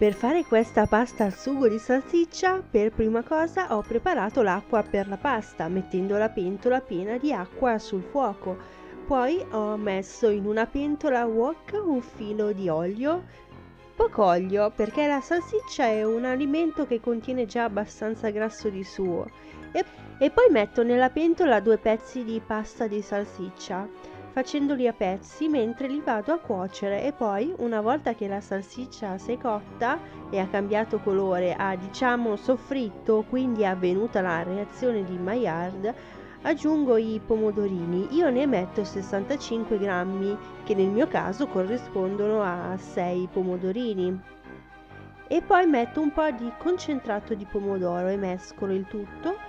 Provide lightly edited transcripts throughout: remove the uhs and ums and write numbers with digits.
Per fare questa pasta al sugo di salsiccia, per prima cosa ho preparato l'acqua per la pasta, mettendo la pentola piena di acqua sul fuoco. Poi ho messo in una pentola wok un filo di olio, poco olio perché la salsiccia è un alimento che contiene già abbastanza grasso di suo. E poi metto nella pentola 2 pezzi di pasta di salsiccia, facendoli a pezzi mentre li vado a cuocere, e poi una volta che la salsiccia si è cotta e ha cambiato colore, ha diciamo soffritto, quindi è avvenuta la reazione di Maillard, aggiungo i pomodorini. Io ne metto 65 grammi, che nel mio caso corrispondono a 6 pomodorini. E poi metto un po' di concentrato di pomodoro e mescolo il tutto.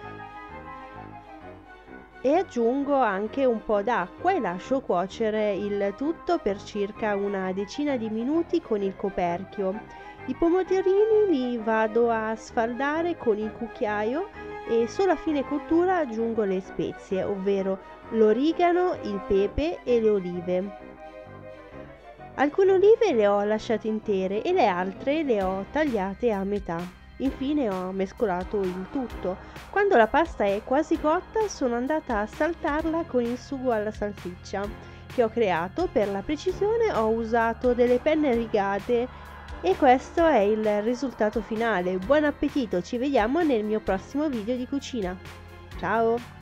E aggiungo anche un po' d'acqua e lascio cuocere il tutto per circa una decina di minuti con il coperchio. I pomodorini li vado a sfaldare con il cucchiaio e solo a fine cottura aggiungo le spezie, ovvero l'origano, il pepe e le olive. Alcune olive le ho lasciate intere e le altre le ho tagliate a metà. Infine ho mescolato il tutto. Quando la pasta è quasi cotta sono andata a saltarla con il sugo alla salsiccia che ho creato. Per la precisione ho usato delle penne rigate e questo è il risultato finale. Buon appetito, ci vediamo nel mio prossimo video di cucina. Ciao!